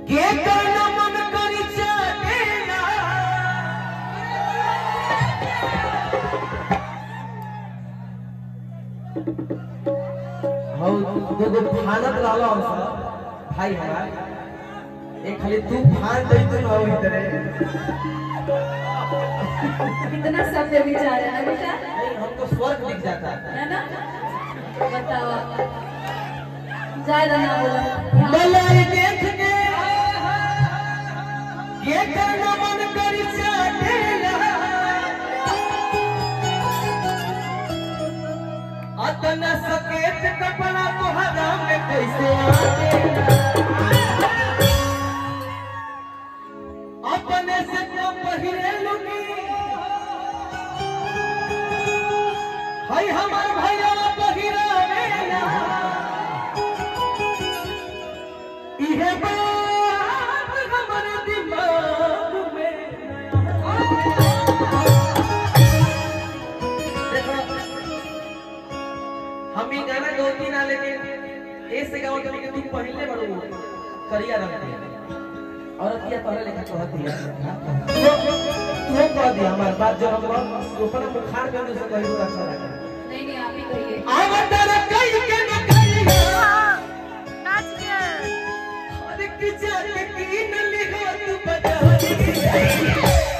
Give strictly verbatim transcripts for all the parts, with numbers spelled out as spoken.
के करना मन करी जानेला हो दो दो फानत रहला हम सब भाई हमार एक खाली तू फान दे तो ना होई तरह कितना सभ्य विचार है ना बेटा। नहीं हम तो स्वर्ग लिख जाता है ना। बताओ ज्यादा ना बोलो। मलाई देख के ये करना मन करी जानेला अतना सकेत कपड़ा तोहरा में कैसे आनेला अपने से तो पहिले लुकी हाय हमार भैया पहिरावेला इहे बात हमर दिमाग में देखो हम ही गाना गौती ना लेकिन ऐसे गाओ तो कि तू पहले बड़ो करिया रखती और अतिया तोहरे लेखा कहती है तू कह दिया हमार बात जो हम ऊपर बुखार कर से कही तो अच्छा लगा नहीं नहीं आप ही कहिए। आवतर कई के न करिया नाच के अरे किचा की न लिखो तू बजाई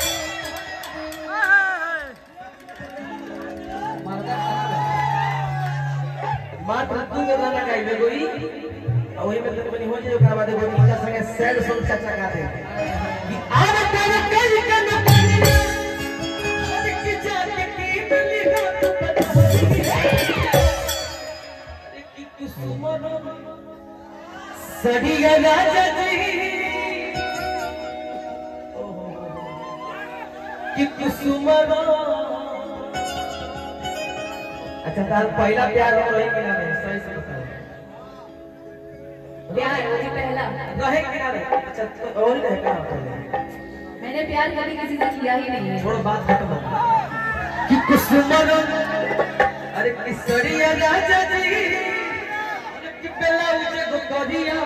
मात्र तू के गाना गाइबे गोरी और वही में तने बनी हो जाए ओकरा बाद एगो इनका संगे सैड सॉन्ग चाचा गा दे कि आवतर कई के न करिया अरे किचा की न लिखो तू बजाई अरे की कुसुमन सड़िया राजा जी कि कुसुमन अच्छा तार पहला प्यार हो रही कि ना रहे सही से बताओ प्यार मुझे पहला रहे कि ना रहे अच्छा तो और रहे क्या होता है मैंने प्यार कभी किसी से किया ही नहीं है। छोड़ो बात खत्म हो कि कुसुमन अरे किसरिया राजा जी कि पहला उसे को करिया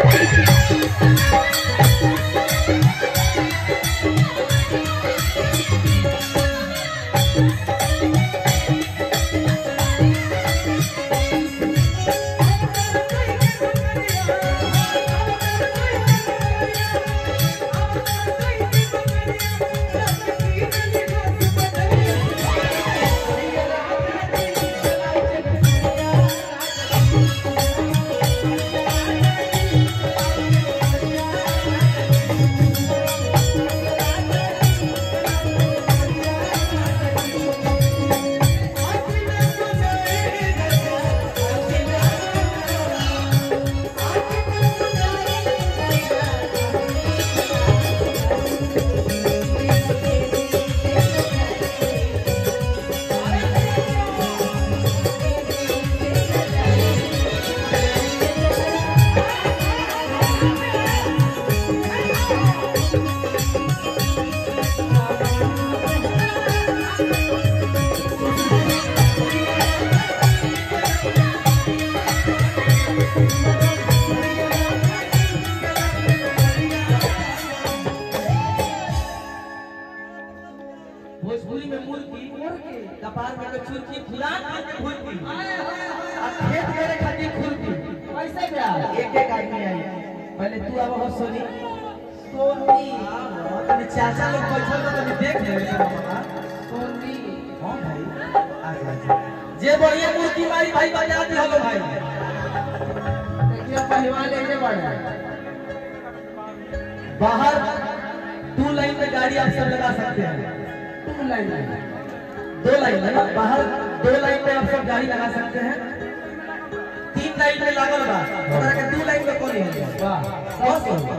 भोजपुरी में मुर्गी कपार में चुरकी फुलान के भूलती आ खेत करे खातिर खुरपी कैसे प्यार एक एक आदमी आई पहले तू अब हो सोनी सोनी तने चाचा लोग बैठल तो तने देख ले सोनी हां भाई आ जा जे बढ़िया मुर्गी मारी भाई बजा दे हलो भाई देखिए पहलवान लेके बढ़े बाहर टू लाइन में गाड़ी आप सब लगा सकते हैं टू लाइन में दो लाइन है बाहर दो लाइन में आप सब गाड़ी लगा सकते हैं तीन लाइन में लागल बा हमरा के दो लाइन में कोनी है वाह बहुत सही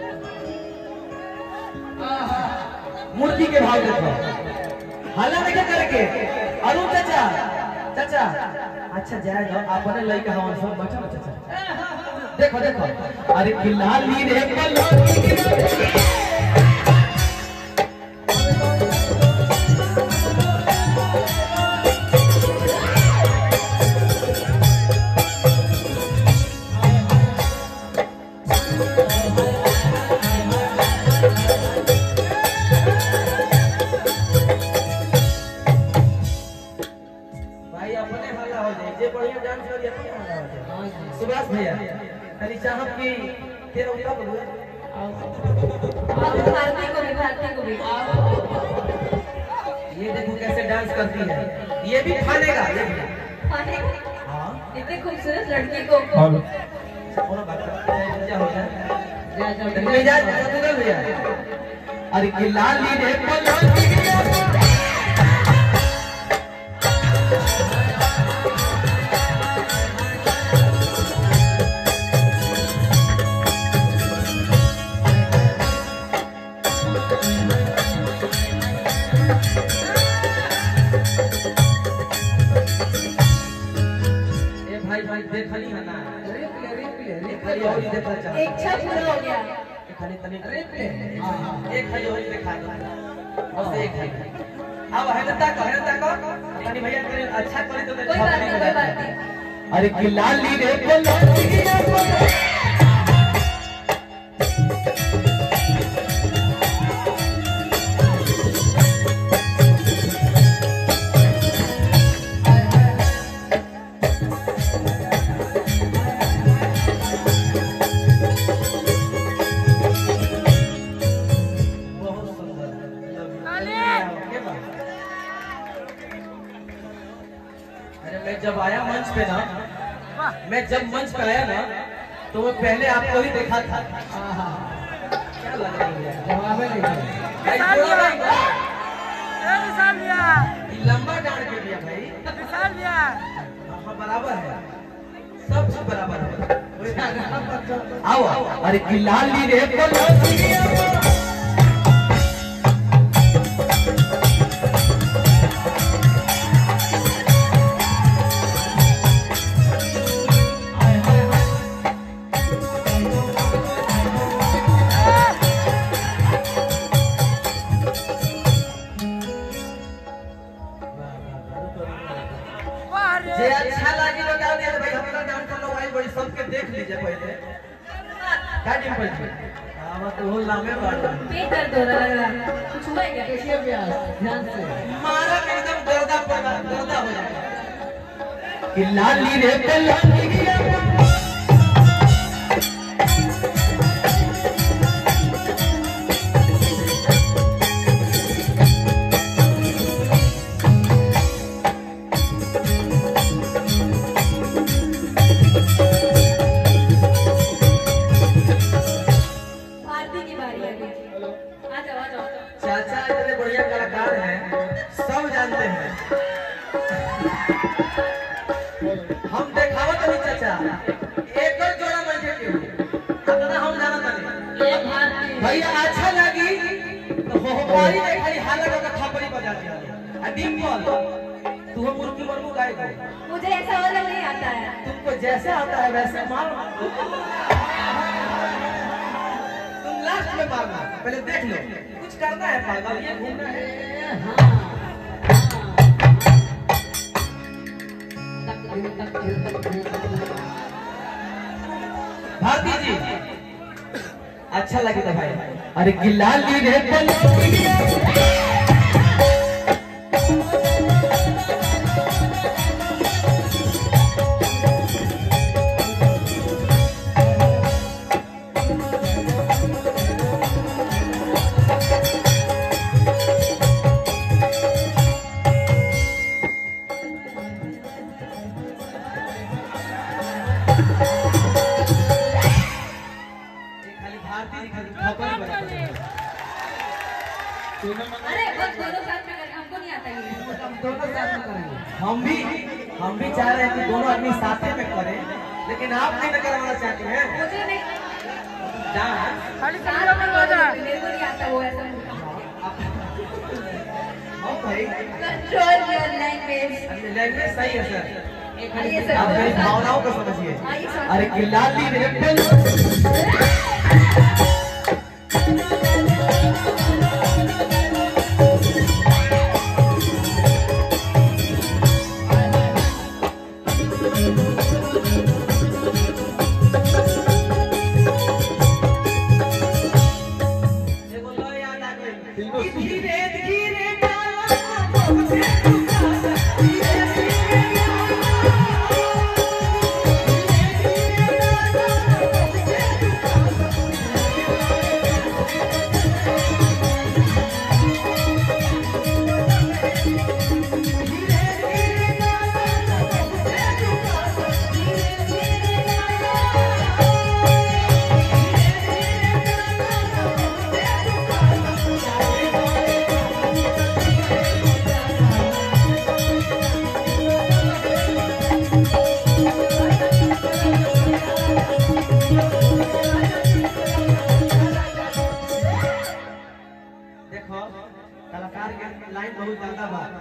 मूर्ति के भाव देखो हाला नहीं करके अरुण चाचा चाचा अच्छा जाए दो आपने लइका हम सब बचा चाचा देखो देखो अरे खिलाली रे कलोनी जहाँ पे तेरा उठा बोलो भारती को भी भारती को भी ये देखो कैसे डांस करती है, ये भी फानेगा ये भी। खाने को हाँ इतनी खूबसूरत लड़की को कौन बात करता है क्या हो जाए ले जा जा भैया। अरे कि लाली रे पलाली देखली है ना खाली और देखना चाहता एक छत पूरा हो गया खाली तनी हां हां एक खाली और दिखा दो बस एक है। अब है ना का है ना का तनी भैया करे अच्छा करे तो कोई बात नहीं कोई बात नहीं। अरे कि लाली रे पलाली जब आया मंच पे ना, मैं जब मंच पे आया ना तो मैं पहले आपको ही देखा था। क्या लग रही है जवाब नहीं लंबा डांड के दिया भाई हाँ बराबर है सब सब बराबर है। आओ आओ अरे कि लाली रे पलाली जे अच्छा लगी तो डाल दिया भाई हमारा डांस कर लो भाई बड़ी सबके देख लीजिए पहले क्या टीम पर जी हां तो वो लामे बात पेट दर्द हो रहा है कुछ हुआ है क्या? कैसे प्यास ध्यान से मारा एकदम गर्दा पर गर्दा हो जाएगा कि लाली रे पलाली गिया चाचा इतने बढ़िया कलाकार हैं सब जानते हैं हम देखावत नहीं चाचा एक और जोड़ा मन के क्यों अपना हम जाना नहीं भैया अच्छा लगी तो हो पारी देखाई हालत का थापड़ी बजा दिया आ डिम्पल तू हम मुर्गी मरमू गाएगा मुझे ऐसा वाला नहीं आता है तुमको जैसे आता है वैसे मार तुम लास्ट में मारना पहले देख लो कुछ करना है पागल ये घूमना है हां भारती जी अच्छा लगे था भाई अरे कि लाली रे पलाली अरे बस दोनों साथ में करें हमको नहीं आता ये हम दोनों साथ में करेंगे हम भी हम भी चाह रहे हैं कि दोनों आदमी साथ में करें लेकिन आप नहीं करवाना चाहते हैं मुझे नहीं खाली मेरे को नहीं आता वो ऐसा हम भाई कंट्रोल योर लैंग्वेज लैंग्वेज सही है सर ये सर आप मेरी भावनाओं को समझिए हाँ, ये समझ- अरे कि लाली रे पलाली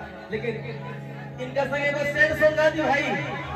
लेकिन इनका संग एगो सैड सॉन्ग गा दी भाई।